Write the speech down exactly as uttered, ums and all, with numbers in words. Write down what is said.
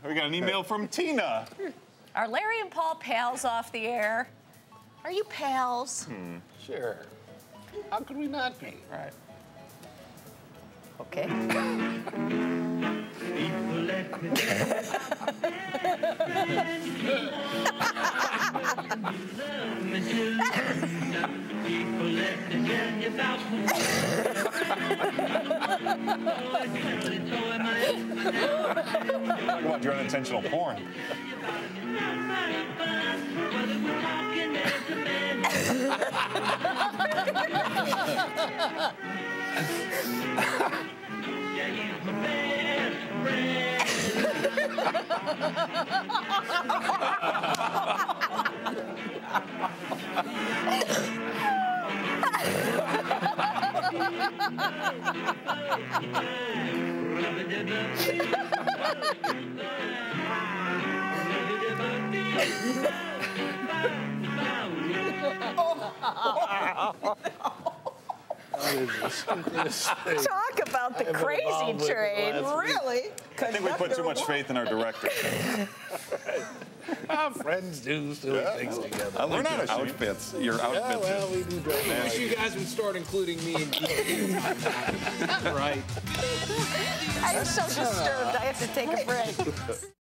We got an email from Tina. Are Larry and Paul pals off the air? Are you pals? Hmm. Sure. How could we not be? Right. Okay. You want your unintentional porn. Talk about the crazy train. Really? I think we put too much faith in our director. Our friends do silly yeah. things together. I We're not outfits. Your outfits. Yeah, well, we do great. I wish you guys would start including me in Right. I am so disturbed. I have to take a break.